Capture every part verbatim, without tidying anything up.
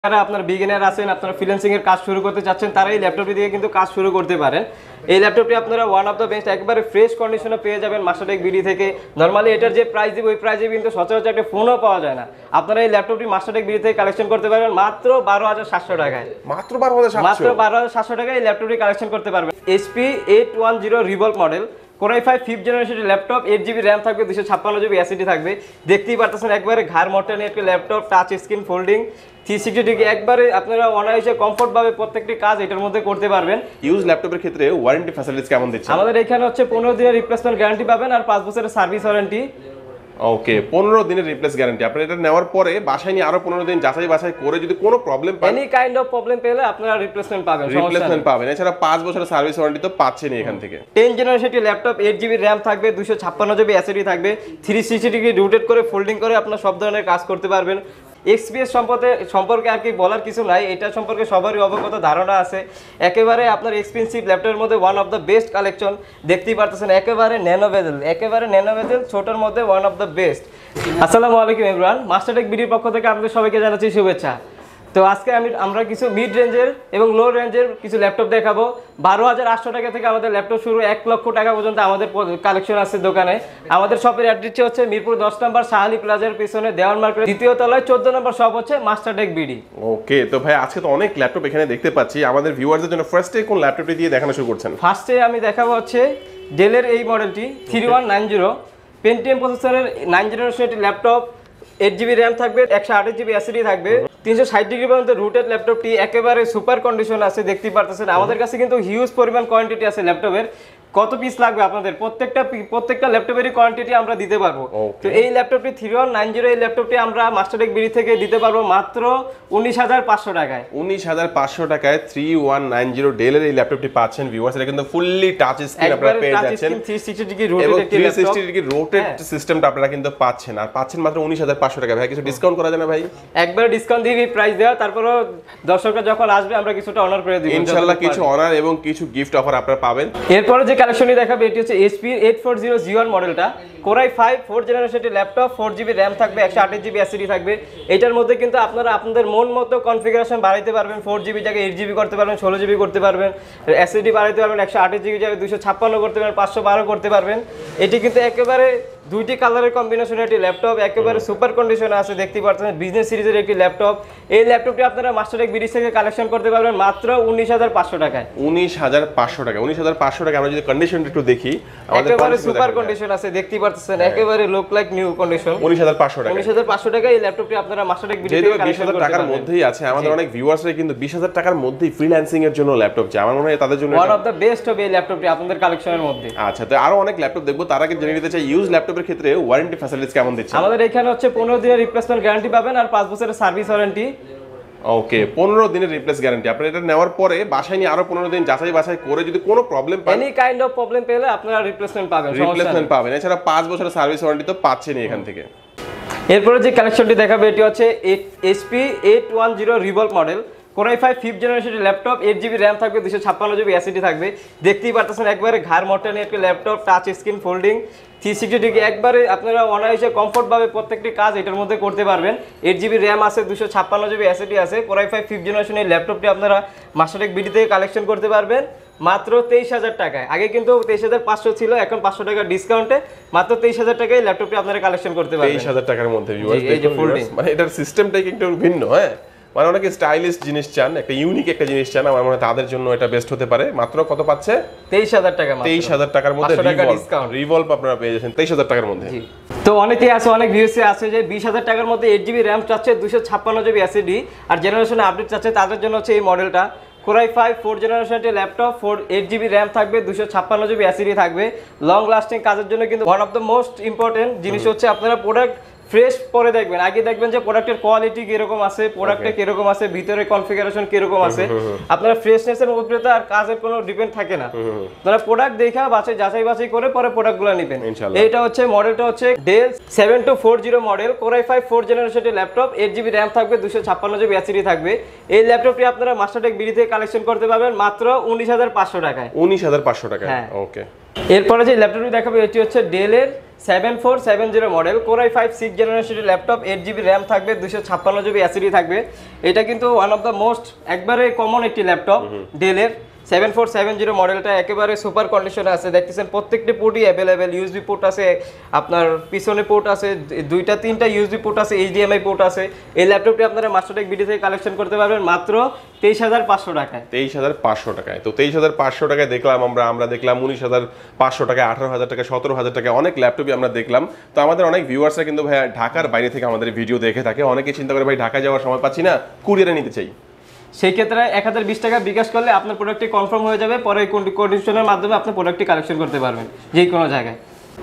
যারা আপনার বিগিনার আছেন, আপনারা ফ্রিল্যান্সিং এর কাজ শুরু করতে চাচ্ছেন, তারা এই ল্যাপটপটি দিয়ে কিন্তু কাজ শুরু করতে পারেন। এই ল্যাপটপটি আপনারা ওয়ান অফ দ্য বেস্ট একবারে ফ্রেশ কন্ডিশনে পেয়ে যাবেন মাস্টারটেক বিডি থেকে। নরমালি এটার যে প্রাইস দিব ওই প্রাইসে কিন্তু সচরাচর একটা ফোনও পাওয়া যায় না। আপনারা এই ল্যাপটপটি মাস্টারটেক বিডি থেকে কালেকশন করতে পারবেন মাত্র বারো হাজার সাতশো টাকায়। মাত্র বারো হাজার সাতশো মাত্র বারো হাজার সাতশো টাকায় এই ল্যাপটপটি কালেকশন করতে পারবেন। HP eight one zero revolve model, core i five fifth জেনারেশনের ল্যাপটপ, এইট জিবি র্যাম থাকবে, দুশো ছাপ্পান্ন জিবি এসএসডি থাকবে। দেখতেই পারতেছেন একবারে ঘাড় মোটা নিয়ে একটা laptop, touch screen, folding, three sixty degree, একবারে আপনারা অনায়াসে কমফোর্টভাবে প্রত্যেকটি কাজ এটার মধ্যে করতে পারবেন। ইউজ ল্যাপটপের ক্ষেত্রে ওয়ারেন্টি ফ্যাসিলিটিস কেমন দিচ্ছেন? আমাদের এখানে হচ্ছে পনেরো দিনের রিপ্লেসমেন্ট গ্যারান্টি পাবেন আর পাঁচ বছরের সার্ভিস ওয়ারেন্টি। ওকে, পনেরো দিনের রিপ্লেস গ্যারান্টি। আপনি এটা নেওয়ার পরে বাসায় নিয়ে আরো পনেরো দিন যাচাই বাছাই করে যদি কোনো প্রবলেম পান, এনি কাইন্ড অফ প্রবলেম পেলে আপনারা রিপ্লেসমেন্ট পাবেন, রিপ্লেসমেন্ট পাবেন। এছাড়া পাঁচ বছরের সার্ভিস ওয়ারেন্টি তো পাচ্ছেন এখান থেকে। টেন জেনারেশনটি ল্যাপটপ, এইট জিবি র্যাম থাকবে, দুশো ছাপ্পান্ন জিবি এসএসডি থাকবে, থ্রি সিক্সটি ডিগ্রি রোটেট করে ফোল্ডিং করে আপনারা সব ধরনের কাজ করতে পারবেন। এক্সপিএস সম্পর্কে সম্পর্কে আর কি বলার কিছু নাই, এটা সম্পর্কে সবারই অবগত ধারণা আছে। একেবারে আপনার এক্সপেন্সিভ ল্যাপটপের মধ্যে one of the best collection দেখতেই পারতেছেন, একেবারে ন্যানো বেজেল, একেবারে ন্যানো বেজেল, ছোটোর মধ্যে ওয়ান অফ দ্য বেস্ট। আসসালামু আলাইকুম এভরিওয়ান, মাস্টারটেক বিডির পক্ষ থেকে আপনাদের সবাইকে জানাচ্ছি শুভেচ্ছা। তো আজকে আমি আমরা কিছু মিড রেঞ্জের এবং লো রেঞ্জের কিছু ল্যাপটপ দেখাবো। বারো হাজার আটশো টাকা থেকে আমাদের ল্যাপটপ শুরু, এক লক্ষ টাকা পর্যন্ত আমাদের কালেকশন আছে দোকানে। আমাদের শপের অ্যাড্রেস হচ্ছে মিরপুর দশ নম্বর শাহালি প্লাজার পিছনে দেওয়ান মার্কেট দ্বিতীয় তলায় চোদ্দ নম্বর শপ হচ্ছে মাস্টারটেক বিডি। ওকে, তো ভাই আজকে তো অনেক ল্যাপটপ এখানে দেখতে পাচ্ছি, আমাদের ভিউয়ারদের জন্য ফার্স্টে কোন ল্যাপটপটি দিয়ে দেখানো শুরু করছেন? ফার্স্টে আমি দেখাবো হচ্ছে ডেলের এই মডেলটি, three one nine zero Pentium প্রসেসরের নাইন জেনারেশন একটি ল্যাপটপ, এইট জিবি র্যাম থাকবে, একশো আঠাশ জিবি এসএসডি থাকবে, তিনশো ষাট ডিগ্রি পর্যন্ত রুটেড ল্যাপটপটি একেবারে সুপার কন্ডিশন আছে দেখতেই পারতেছেন। আমাদের কাছে কিন্তু হিউজ পরিমাণ কোয়ান্টিটি আছে ল্যাপটপের। কত পিস লাগবে আপনাদের? প্রত্যেকটা প্রত্যেকটা ল্যাপটপেরই কোয়ান্টিটি আমরা দিতে পারবো। তো এই ল্যাপটপটি থ্রি ওয়ান নাইন জিরো এই ল্যাপটপটি আমরা মাস্টারটেক বিডি থেকে দিতে পারবো মাত্র উনিশ হাজার পাঁচশো টাকায়। উনিশ হাজার পাঁচশো টাকায় থ্রি ওয়ান নাইন জিরো ডেলের এই ল্যাপটপটি পাচ্ছেন ভিউয়ার্স। এটা কিন্তু ফুললি টাচ স্ক্রিন আপনারা পেয়ে যাচ্ছেন, থ্রি সিক্সটি ডিগ্রি রোটেট এবং একটি three laptop, sixty degree rotate সিস্টেমটা আপনারা কিন্তু পাচ্ছেন, আর পাচ্ছেন মাত্র উনিশ হাজার পাঁচশো টাকা। ভাই কিছু ডিসকাউন্ট করা যায় না ভাই? একবার ডিসকাউন্ট দিয়ে প্রাইস দেওয়া, তারপরও দর্শকরা যখন আসবে আমরা কিছুটা অনার করে দিব ইনশাআল্লাহ। কিছু অনার এবং কিছু গিফট অফার আপনারা পাবেন। এরপরে যে কালেকশনটি দেখাবে এটি হচ্ছে HP eight four zero G one মডেলটা, কোর আই ফাইভ ফোর জেনারেশনের ল্যাপটপ, ফোর জিবি র্যাম থাকবে, একশো আঠাশ জিবি এসএসডি থাকবে। এটার মধ্যে কিন্তু আপনারা আপনাদের মন মতো কনফিগারেশন বাড়াইতে পারবেন, ফোর জিবি জায়গায় এইট জিবি করতে পারবেন, ষোলো জিবি করতে পারবেন, এসএসডি বাড়াইতে পারবেন, একশো আঠাশ জিবি জায়গায় দুশো ছাপ্পান্ন করতে পারবেন, পাঁচশো বারো করতে পারবেন। এটি কিন্তু একেবারে দুইটি কালারের কম্বিনেশনের একটি ল্যাপটপ, একেবারে সুপার কন্ডিশনে আছে দেখতেই পাচ্ছেন, বিজনেস সিরিজের একটি ল্যাপটপ। এই ল্যাপটপটি আপনারা মাস্টারটেক বিডি থেকে কালেকশন করতে পারবেন মাত্র উনিশ হাজার পাঁচশো টাকায়। উনিশ হাজার পাঁচশো টাকা উনিশ হাজার পাঁচশো টাকা আমরা যদি কন্ডিশন একটু দেখি, একেবারে সুপার কন্ডিশন আছে দেখতেই পাচ্ছেন, একেবারে লুক লাইক নিউ কন্ডিশন। উনিশ হাজার পাঁচশো টাকা উনিশ হাজার পাঁচশো টাকা এই ল্যাপটপটি আপনারা মাস্টারটেক বিডি থেকে বিশ হাজার টাকার মধ্যেই আছে। আমাদের অনেক ভিউয়ার্সরা কিন্তু বিশ হাজার টাকার মধ্যেই ফ্রিল্যান্সিং এর জন্য ল্যাপটপ চায়, আমার মনে হয় তাদের জন্য ওয়ান অফ দ্য বেস্ট হবে এই ল্যাপটপটি আপনাদের কালেকশনের মধ্যে। আচ্ছা, তো আরো অনেক ল্যাপটপ দেখবো, তার আগে জেনে নিতে চাই ইউজ ল্যাপটপের ক্ষেত্রে ওয়ারেন্টি ফ্যাসিলিটিস কেমন দিচ্ছে? আমাদের এখানে হচ্ছে পনেরো দিনের রিপ্লেসমেন্ট গ্যারান্টি পাবেন আর পাঁচ বছরের সার্ভিস ওয়ারেন্টি। ওকে, পনেরো দিনের রিপ্লেস গ্যারান্টি। আপনি এটা নেওয়ার পরে বাসায় নিয়ে আরো পনেরো দিন যাচাই বাছাই করে যদি কোনো প্রবলেম পান, এনি কাইন্ড অফ প্রবলেম পেলে আপনারা রিপ্লেসমেন্ট পাবেন, রিপ্লেসমেন্ট পাবেন। এছাড়া পাঁচ বছরের সার্ভিস ওয়ারেন্টি তো পাচ্ছেন এখান থেকে। এরপরে যে কালেকশনটি দেখাবে এটি হচ্ছে HP eight one zero revolve model, core i five fifth জেনারেশনের ল্যাপটপ, এইট জিবি র্যাম থাকবে, দুশো ছাপ্পান্ন জিবি এসএসডি থাকবে। দেখতেই পারতেছেন একবারে ঘাড় মোটা নিয়ে একটি laptop, touch screen, folding, three sixty degree, একবারে আপনারা অনায়াসে কমফোর্টভাবে প্রত্যেকটি কাজ এটার মধ্যে করতে পারবেন। এইট জিবি র্যাম আছে, দুশো ছাপ্পান্ন জিবি এসএসডি আছে। কোর আই ফাইভ ফিফথ জেনারেশনের ল্যাপটপটি আপনারা মাস্টারটেক বিডি থেকে কালেকশন করতে পারবেন মাত্র তেইশ হাজার টাকায়। আগে কিন্তু তেইশ হাজার পাঁচশো ছিল, এখন পাঁচশো টাকা ডিসকাউন্টে মাত্র তেইশ হাজার টাকায় ল্যাপটপটি আপনারা কালেকশন করতে পারবেন। তেইশ হাজার টাকার মধ্যে মানে এটার সিস্টেমটাই একটু ভিন্ন। হ্যাঁ, মানে অনেকে স্টাইলিশ জিনিস চান, একটা ইউনিক একটা জিনিস চান, আমার মনে হয় তাদের জন্য এটা বেস্ট হতে পারে। মাত্র কত পাচ্ছে? তেইশ হাজার টাকা। তেইশ হাজার টাকার মধ্যে রিভলভ আপনারা পেয়ে যাচ্ছেন তেইশ হাজার টাকার মধ্যে। তো অনেকেই আছে, অনেক ভিউসে আছে যে বিশ হাজার টাকার মধ্যে এইট জিবি র্যাম চাচ্ছে, দুশো ছাপ্পান্ন জিবি এসএসডি আর জেনারেশনে আপডেট চাচ্ছে, তাদের জন্য হচ্ছে এই মডেলটা। কোর আই ফাইভ ফোর জেনারেশনের laptop, four eight GB RAM থাকবে, দুশো ছাপ্পান্ন জিবি এসএসডি থাকবে। লং লাস্টিং কাজের জন্য কিন্তু one of the most important জিনিস হচ্ছে আপনারা প্রোডাক্ট ফ্রেশ পরে দেখবেন, আগে দেখবেন যে প্রোডাক্টের কোয়ালিটি কিরকম আছে, প্রোডাক্টে কিরকম আছে, ভিতরে কনফিগারেশন কিরকম আছে। আপনারা ফ্রেশনেসের উপরে তো আর কাজের কোনো ডিপেন্ড থাকে না, তারা প্রোডাক্ট দেখা বাছাই যাচাই বাছাই করে পরে প্রোডাক্টগুলো নেবেন। এইটা হচ্ছে মডেলটা হচ্ছে Dell seven two four zero model, core i five four জেনারেশনের ল্যাপটপ, এইট জিবি র্যাম থাকবে, দুশো ছাপ্পান্ন জিবি এসএসডি থাকবে। এই ল্যাপটপটি আপনারা মাস্টারটেক বিডি থেকে কালেকশন করতে পারবেন মাত্র উনিশ হাজার পাঁচশো টাকায়। উনিশ হাজার পাঁচশো টাকায়। ওকে, এরপরে যে ল্যাপটপটি দেখাবো এটি হচ্ছে ডেলের seven four seven zero model core i five six জেনারেশনের ল্যাপটপ এইট জিবি র্যাম থাকবে দুশো ছাপ্পান্ন জিবি এসএসডি থাকবে। এটা কিন্তু ওয়ান অফ দ্য মোস্ট একবারে কমন একটি ল্যাপটপ ডেলের। সেভেন ফোর সেভেন জিরো মডেলটা একেবারে সুপার কন্ডিশনে আছে, দেখতেছেন প্রত্যেকটি পোর্টই অ্যাভেলেবেল। ইউএসবি পোর্ট আছে, আপনার পিছনে পোর্ট আছে, দুইটা তিনটা ইউএসবি পোর্ট আছে, এইচডিএমআই পোর্ট আছে। এই ল্যাপটপটি আপনারা মাস্টারটেক বিডি থেকে কালেকশন করতে পারবেন মাত্র তেইশ হাজার পাঁচশো টাকায়। তেইশ হাজার পাঁচশো টাকায়। তো তেইশ হাজার পাঁচশো টাকায় দেখলাম আমরা আমরা দেখলাম উনিশ হাজার পাঁচশো টাকায়, আঠারো হাজার টাকা, সতেরো হাজার টাকা অনেক ল্যাপটপই আমরা দেখলাম। তো আমাদের অনেক ভিউয়ার্সরা কিন্তু ভাই ঢাকার বাইরে থেকে আমাদের ভিডিও দেখে থাকে, অনেকে চিন্তা করে ভাই ঢাকায় যাওয়ার সময় পাচ্ছি না, কুরিয়ারে নিতে চাই। সেই ক্ষেত্রে এক হাজার বিশ টাকা বিকাশ করলে আপনার প্রোডাক্টটি কনফার্ম হয়ে যাবে, পরে কন্ডিশনের মাধ্যমে আপনি প্রোডাক্টটি কালেকশন করতে পারবেন যে কোনো জায়গায়।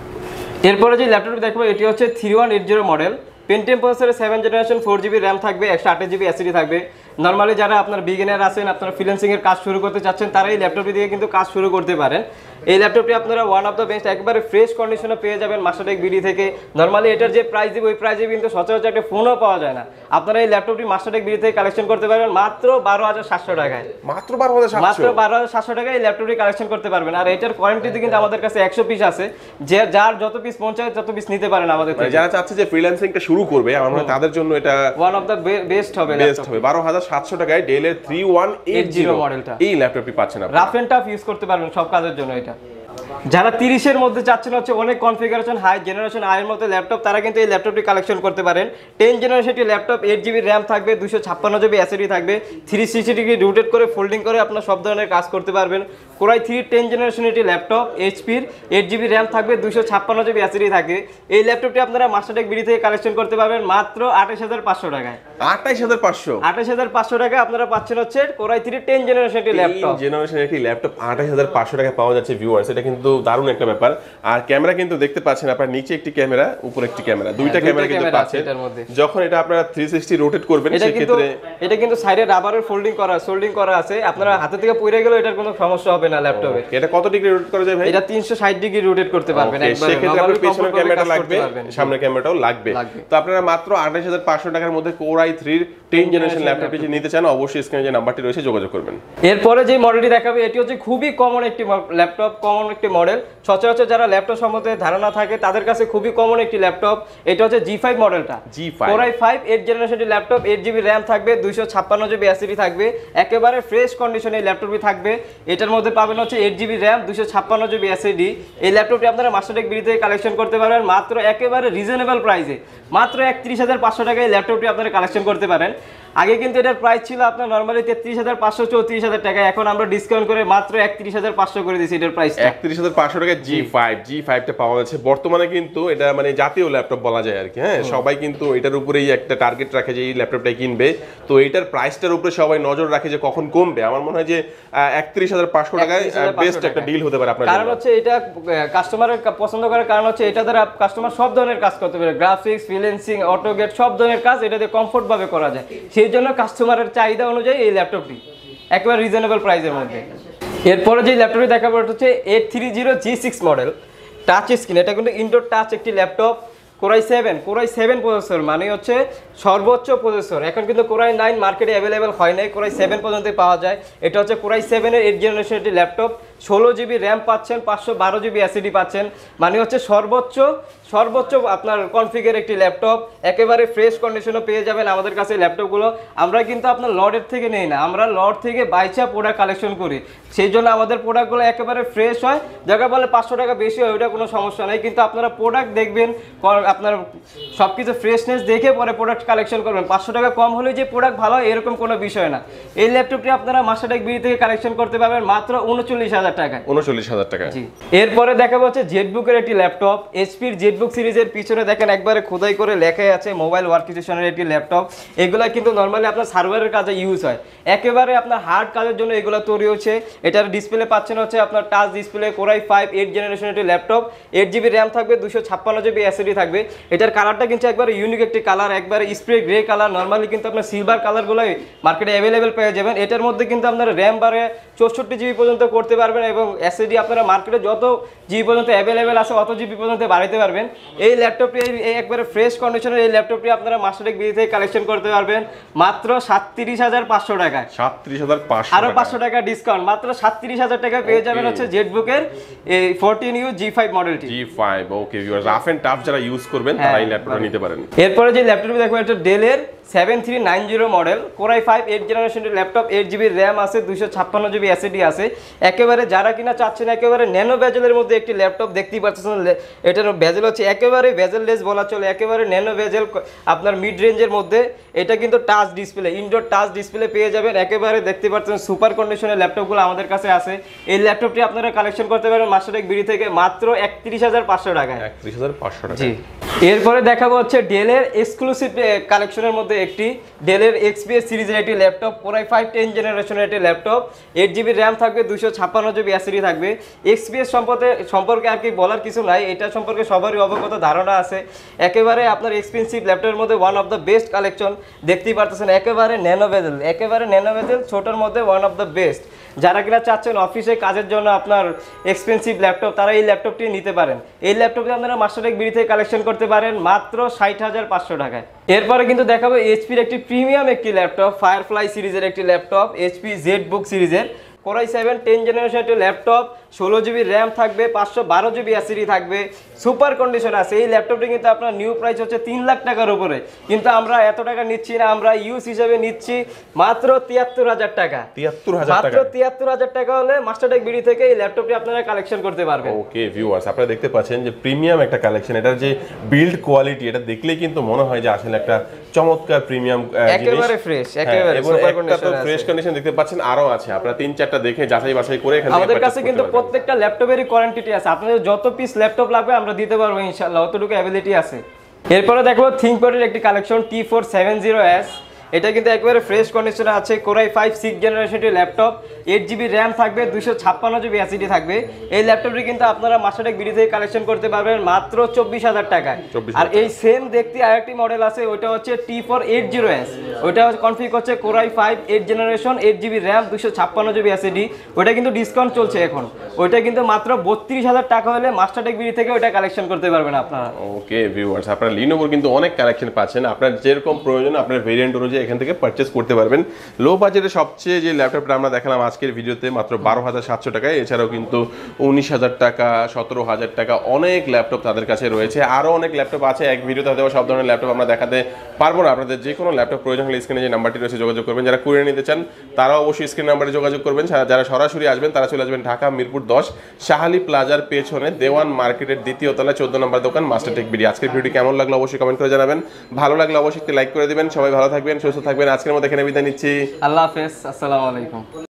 এরপরে যে ল্যাপটপটি দেখবো এটি হচ্ছে three one eight zero model, Pentium প্রসেসরের seven generation four GB RAM থাকবে, একশো আঠাশ জিবি এসএসডি থাকবে। নর্মালি যারা আপনার বিগিনার আছেন, আপনারা ফ্রিল্যান্সিংয়ের কাজ শুরু করতে চাচ্ছেন, তারা এই ল্যাপটপটি দিয়ে কিন্তু কাজ শুরু করতে পারেন। এই ল্যাপটপটি আপনারা ওয়ান অফ দ্য বেস্ট একবারে ফ্রেশ কন্ডিশনে পেয়ে যাবেন মাস্টারটেক বিডি থেকে। নর্মালি এটার যে প্রাইস দিব ওই প্রাইসে কিন্তু সচরাচর একটা ফোনও পাওয়া যায় না। আপনারা এই ল্যাপটপটি মাস্টারটেক বিডি থেকে কালেকশন করতে পারবেন মাত্র বারো হাজার সাতশো টাকায়। মাত্র বারো হাজার সাতশো মাত্র বারো হাজার সাতশো টাকায় এই ল্যাপটপটি কালেকশন করতে পারবেন। আর এটার কোয়ান্টিটি কিন্তু আমাদের কাছে একশো পিস আছে, যে যার যত পিস মন চায় তত পিস নিতে পারেন আমাদের থেকে। যারা চাচ্ছে যে ফ্রিল্যান্সিংটা শুরু করবে, আমার মনে হয় তাদের জন্য এটা ওয়ান অফ দ্য বেস্ট হবে বেস্ট হবে। বারো হাজার সাতশো টাকায় ডেলের থ্রি ওয়ান এইট জিরো মডেলটা এই ল্যাপটপটি পাচ্ছেন আপনারা। রাফ এন্ড টাফ ইউজ করতে পারবেন সব কাজের জন্য এটা। যারা তিরিশের মধ্যে চাচ্ছেন হচ্ছে অনেক কনফিগারেশন হাই জেনারেশন আয়ের মধ্যে ল্যাপটপ, তারা কিন্তু এই ল্যাপটপটি কালেকশন করতে পারেন। টেন জেনারেশনটি ল্যাপটপ, এইট জিবি র্যাম থাকবে, দুশো ছাপ্পান্ন জিবি এসএসডি থাকবে, থ্রি সিক্সটি ডিগ্রি রোটেট করে ফোল্ডিং করে আপনার সব ধরনের কাজ করতে পারবেন। কোরাই থ্রি টেন জেনারেশন এটি ল্যাপটপ, এইচপির, এইট জিবি র্যাম থাকবে, দুশো ছাপ্পান্ন জিবি এসএসডি থাকবে। এই ল্যাপটপটি আপনারা মাস্টারটেক বিডি থেকে কালেকশন করতে পারবেন মাত্র আঠাশ হাজার পাঁচশো টাকায়। আঠাশ হাজার পাঁচশো আঠাশ হাজার পাঁচশো টাকায় আপনারা পাচ্ছেন হচ্ছে কোরাই থ্রি টেন জেনারেশন এটি ল্যাপটপ। জেনারেশন একটি ল্যাপটপ আঠাশ হাজার পাঁচশো টাকা পাওয়া যাচ্ছে ভিউয়ার্স, এটা কিন্তু দারুণ একটা ব্যাপার। আর ক্যামেরা কিন্তু দেখতে পাচ্ছেন আপনারা, নিচে একটি ক্যামেরা, উপরে একটি ক্যামেরা, দুইটা ক্যামেরা কিন্তু পাচ্ছেন। যখন এটা আপনারা থ্রি সিক্সটি রোটেট করবেন সেই ক্ষেত্রে এটা কিন্তু সাইডে রাবারের ফোল্ডিং করা, সোল্ডিং করা আছে, আপনারা হাতে থেকে পড়ে গেলে এটার কোনো সমস্যা হবে না ল্যাপটপে। এটা কত ডিগ্রি রোটেট করা যায় ভাই? এটা তিনশো ষাট ডিগ্রি রোটেট করতে পারবেন একবারে। সেক্ষেত্রে আপনার পিছনের ক্যামেরাটা লাগবে, সামনের ক্যামেরাটাও লাগবে। তো আপনারা মাত্র আঠাশ হাজার পাঁচশো টাকার মধ্যে core i three ten generation laptop যদি নিতে চান, অবশ্যই স্ক্রিনে যে নাম্বারটি রয়েছে যোগাযোগ করবেন। এরপরে যে মডেলটি দেখাবে এটি হচ্ছে খুবই কমন একটি ল্যাপটপ, কমন একটি মডেল। সচরাচর যারা ল্যাপটপ সম্বন্ধে ধারণা থাকে তাদের কাছে খুবই কমন একটি ল্যাপটপ। এটা হচ্ছে জি ফাইভ মডেলটা, G five core i five eight জেনারেশনটি ল্যাপটপ, এইট জিবি র্যাম থাকবে, দুইশো ছাপ্পান্ন জিবি এসএসডি থাকবে, একেবারে ফ্রেশ কন্ডিশনে এই ল্যাপটপটি থাকবে। এটার মধ্যে পাবেন হচ্ছে এইট জিবি র্যাম, দুইশো ছাপ্পান্ন জিবি এসএসডি। এই ল্যাপটপটি আপনারা মাস্টারটেক বিডি থেকে কালেকশন করতে পারবেন মাত্র একেবারে রিজনেবল প্রাইসে, মাত্র একত্রিশ হাজার পাঁচশো টাকায় এই ল্যাপটপটি আপনারা কালেকশন করতে পারেন। আগে কিন্তু এটার প্রাইস ছিল আপনার নরমালি তেত্রিশ হাজার পাঁচশো চৌত্রিশ হাজার টাকা, এখন আমরা ডিসকাউন্ট করে মাত্র একত্রিশ হাজার পাঁচশো করে দিয়েছি এটার প্রাইস। একত্রিশ হাজার পাঁচশো টাকায় জি ফাইভ জি ফাইভটা পাওয়া যাচ্ছে বর্তমানে, কিন্তু এটা মানে জাতীয় ল্যাপটপ বলা যায় আর কি। হ্যাঁ, সবাই কিন্তু এটার উপরেই একটা টার্গেট রাখে যে এই ল্যাপটপটা কিনবে, তো এইটার প্রাইসটার উপরে সবাই নজর রাখে যে কখন কমবে। আমার মনে হয় যে একত্রিশ হাজার পাঁচশো টাকায় বেস্ট একটা ডিল হতে পারে আপনার। কারণ হচ্ছে এটা কাস্টমারের পছন্দ করার কারণ হচ্ছে এটা দ্বারা কাস্টমার সব ধরনের কাজ করতে পারে, গ্রাফিক্স, ফ্রিল্যান্সিং, অটোগেট সব ধরনের কাজ এটা দিয়ে কমফোর্ট ভাবে করা যায়। সেই জন্য কাস্টমারের চাহিদা অনুযায়ী এই ল্যাপটপটি একেবারে রিজনেবল প্রাইসের মধ্যে। এরপরে যে ল্যাপটপটি দেখাবো এটা হচ্ছে eight three zero G six model, touch screen. এটা কিন্তু ইনডোর টাচ একটি laptop, core i seven core i seven processor, মানে হচ্ছে সর্বোচ্চ প্রসেসর। এখন কিন্তু কোরাই নাইন মার্কেটে অ্যাভেলেবেল হয় নাই, কোরাই সেভেন পর্যন্ত পাওয়া যায়। এটা হচ্ছে কোরাই সেভেনের এইট জেনারেশন একটি ল্যাপটপ, ষোলো জিবি র্যাম পাচ্ছেন, পাঁচশো বারো জিবি এসএসডি পাচ্ছেন, মানে হচ্ছে সর্বোচ্চ সর্বোচ্চ আপনার কনফিগার একটি ল্যাপটপ। একেবারে ফ্রেশ কন্ডিশনে পেয়ে যাবেন আমাদের কাছে ল্যাপটপগুলো। আমরা কিন্তু আপনার লর্ডের থেকে নেই না, আমরা লর্ড থেকে বাইচা প্রোডাক্ট কালেকশন করি, সেই জন্য আমাদের প্রোডাক্টগুলো একেবারে ফ্রেশ হয়। জায়গা বলে পাঁচশো টাকা বেশি হয়, ওইটা কোনো সমস্যা নেই, কিন্তু আপনারা প্রোডাক্ট দেখবেন, আপনার সব কিছু ফ্রেশনেস দেখে পরে প্রোডাক্ট কালেকশন করবেন। পাঁচশো টাকা কম হলে যে প্রোডাক্ট ভালো হয় এরকম কোনো বিষয় না। এই ল্যাপটপটি আপনারা মাস্টারটেক বিডি থেকে কালেকশন করতে পারবেন মাত্র উনচল্লিশ হাজার টাকায়। উনচল্লিশ হাজার টাকা। এরপরে দেখাবো হচ্ছে জেটবুকের একটি ল্যাপটপ, এইচপির জেটবুক সিরিজের পিছনে দেখেন একবারে খোদাই করে লেখাই আছে মোবাইল ওয়ার্কস্টেশনের একটি ল্যাপটপ। এগুলা কিন্তু নর্মালি আপনার সার্ভারের কাজে ইউজ হয়, একেবারে আপনার হার্ড কাজের জন্য এগুলো তৈরি হচ্ছে। এটার ডিসপ্লে পাচ্ছেন হচ্ছে আপনার touch display, core i five eight generation একটি ল্যাপটপ, এইট জিবি র্যাম থাকবে, দুশো ছাপ্পান্ন জিবি এসএসডি থাকবে। এটার কালারটা কিন্তু একবারে ইউনিক একটি কালার, একবারে স্প্রে গ্রে কালার। নর্মালি কিন্তু আপনার সিলভার কালারগুলোই মার্কেটে অ্যাভেলেবেল পেয়ে যাবেন। এটার মধ্যে কিন্তু আপনার র্যাম বাড়ে চৌষট্টি জিবি পর্যন্ত করতে পারবেন। পারবেন এবং এসএসডি আপনারা মার্কেটে যত জিবি পর্যন্ত অ্যাভেলেবেল আছে অত জিবি পর্যন্ত বাড়াইতে পারবেন। এই ল্যাপটপটি এই একবারে ফ্রেশ কন্ডিশনের এই ল্যাপটপটি আপনারা মাস্টারটেক বিডি থেকে কালেকশন করতে পারবেন মাত্র সাতত্রিশ হাজার পাঁচশো টাকায়। সাতত্রিশ হাজার পাঁচশো আরো পাঁচশো টাকা ডিসকাউন্ট, মাত্র সাতত্রিশ হাজার টাকা পেয়ে যাবেন হচ্ছে জেটবুকের এই ফোরটিন ইউ জি ফাইভ মডেলটি। G five okay viewers, rough and tough যারা ইউজ করবেন তারা এই ল্যাপটপটা নিতে পারেন। এরপরে যে ল্যাপটপটি দেখবেন একটা ডেলের seven three nine zero model, core i five eight জেনারেশনের ল্যাপটপ, এইট জিবি র্যাম আছে, দুশো ছাপ্পান্ন জিবি এসএসডি আছে। একেবারে যারা কিনা চাচ্ছেন একেবারে ন্যানো বেজেলের মধ্যে একটি ল্যাপটপ দেখতেই পাচ্ছেন, এটার বেজেল হচ্ছে একেবারে বেজেললেস বলা চলে, একেবারে ন্যানো বেজেল আপনার মিড রেঞ্জের মধ্যে। এটা কিন্তু touch display, indoor touch display পেয়ে যাবেন। একেবারে দেখতে পাচ্ছেন সুপার কন্ডিশনের ল্যাপটপগুলো আমাদের কাছে আছে। এই ল্যাপটপটি আপনারা কালেকশন করতে পারেন মাস্টারটেক বিডি থেকে মাত্র একত্রিশ হাজার পাঁচশো টাকায়। একত্রিশ হাজার পাঁচশো টাকা। জি, এরপরে দেখাবো হচ্ছে ডেলের এক্সক্লুসিভ কালেকশনের মধ্যে একটি ডেলের এক্সপিএস সিরিজের একটি ল্যাপটপ, কোরাই ফাইভ টেন জেনারেশনের একটি ল্যাপটপ, এইট জিবি র্যাম থাকবে, দুশো ছাপ্পান্ন জিবি এসএসডি থাকবে। এক্সপিএস সম্পর্কে সম্পর্কে আর কি বলার কিছু নাই, এটা সম্পর্কে সবারই অবগত ধারণা আছে। একেবারে আপনার এক্সপেন্সিভ ল্যাপটপের মধ্যে one of the best collection দেখতেই পারতেছেন, একেবারে ন্যানো বেজেল, একেবারে ন্যানো বেজেল ছোটোর মধ্যে ওয়ান অফ দ্য বেস্ট। যারা কিনা চাচ্ছেন অফিসে কাজের জন্য আপনার এক্সপেন্সিভ ল্যাপটপ, তারা এই ল্যাপটপটি নিতে পারেন। এই ল্যাপটপটি আপনারা মাস্টারটেক বিডি থেকে কালেকশন করতে পারেন মাত্র ষাট হাজার পাঁচশো টাকায়। এরপরে কিন্তু দেখাবো এইচপির একটি প্রিমিয়াম একটি ল্যাপটপ, ফায়ারফ্লাই সিরিজের একটি ল্যাপটপ, এইচপি জেটবুক সিরিজের কোরাই সেভেন টেন জেনারেশন একটি ল্যাপটপ, ষোলো জিবি র্যাম থাকবে, পাঁচশো বারো জিবি এসএসডি থাকবে, সুপার কন্ডিশন আছে। এই ল্যাপটপটি কিন্তু আপনার নিউ প্রাইস হচ্ছে তিন লাখ টাকার উপরে, কিন্তু আমরা এত টাকা নিচ্ছি না, আমরা ইউজ হিসেবে নিচ্ছি মাত্র তিয়াত্তর হাজার টাকা। তিয়াত্তর হাজার টাকা, মাত্র তিয়াত্তর হাজার টাকা হলে মাস্টারটেক বিডি থেকে এই ল্যাপটপটি আপনারা কালেকশন করতে পারবেন। ওকে ভিউয়ার্স, আপনারা দেখতে পাচ্ছেন যে প্রিমিয়াম একটা কালেকশন, এটার যে বিল্ড কোয়ালিটি এটা দেখলেই কিন্তু মনে হয় যে আসলে একটা চমৎকার প্রিমিয়াম জিনিস, একেবারে ফ্রেশ, একেবারে এবং সুপার একটা তো কন্ডিশন ফ্রেশ কন্ডিশন দেখতে পাচ্ছেন, আরো আছে। আপনারা তিন চারটা দেখে যাচাই বাছাই করে এখান থেকে আমাদের purchase কাছে করতে কিন্তু পারবেন। প্রত্যেকটা ল্যাপটপেরই কোয়ান্টিটি আছে, আপনাদের যত পিস ল্যাপটপ লাগবে আমরা দিতে পারবো ইনশাআল্লাহ, অতটুকু অ্যাবিলিটি আছে। এরপরে দেখো থিংকপ্যাডের একটি collection T four seven zero S, এটা কিন্তু একেবারে ফ্রেশ কন্ডিশনে আছে, কোরাই ফাইভ সিক্স জেনারেশনটি ল্যাপটপ, এইট জিবি র্যাম থাকবে, দুশো ছাপ্পান্ন জিবি এসএসডি থাকবে। এই ল্যাপটপটি কিন্তু আপনারা মাস্টারটেক বিডি থেকে কালেকশন করতে পারবেন মাত্র চব্বিশ হাজার টাকায়। আর এই সেম দেখতে আরেকটি মডেল আছে, ওইটা হচ্ছে T four eight zero S, ওইটা কনফিগ হচ্ছে core i five eight generation, eight GB RAM, দুশো ছাপ্পান্ন জিবি এসএসডি। ওইটা কিন্তু ডিসকাউন্ট চলছে এখন, ওইটা কিন্তু মাত্র বত্রিশ হাজার টাকা হলে মাস্টারটেক বিডি থেকে ওইটা কালেকশন করতে পারবেন আপনারা। ওকে ভিউয়ার্স, আপনারা লিনোভোর কিন্তু অনেক কালেকশন পাচ্ছেন, আপনার যেরকম প্রয়োজন আপনার ভেরিয়েন্ট অনুযায়ী এখান থেকে পারচেজ করতে পারবেন। লো বাজেটের সবচেয়ে যে ল্যাপটপটা আমরা দেখালাম আজকের ভিডিওতে মাত্র বারো হাজার সাতশো টাকায়, এছাড়াও কিন্তু উনিশ হাজার টাকা, সতেরো হাজার টাকা অনেক ল্যাপটপ তাদের কাছে রয়েছে। আরও অনেক ল্যাপটপ আছে, এক ভিডিওতে হয়তো সব ধরনের ল্যাপটপ আমরা দেখাতে পারবো না। আপনাদের যে কোনো ল্যাপটপ প্রয়োজন হলে স্ক্রিনে যে নাম্বারটি রয়েছে যোগাযোগ করবেন। যারা কুরিয়ার নিতে চান তারাও অবশ্যই স্ক্রিন নাম্বারে যোগাযোগ করবেন। যারা সরাসরি আসবেন তারা চলে আসবেন ঢাকা মিরপুর দশ শাহালি প্লাজার পেছনে দেওয়ান মার্কেটের দ্বিতীয় তলায় চোদ্দ নম্বর দোকান মাস্টারটেক বিডি। আজকের ভিডিওটি কেমন লাগলো অবশ্যই কমেন্ট করে জানাবেন, ভালো লাগলে অবশ্যই লাইক করে দিবেন। সবাই ভালো থাকবেন, সুস্থ থাকবেন। আজকের মধ্যে এখানে বিদায় নিচ্ছি, আল্লাহ হাফেজ, আসসালামু আলাইকুম।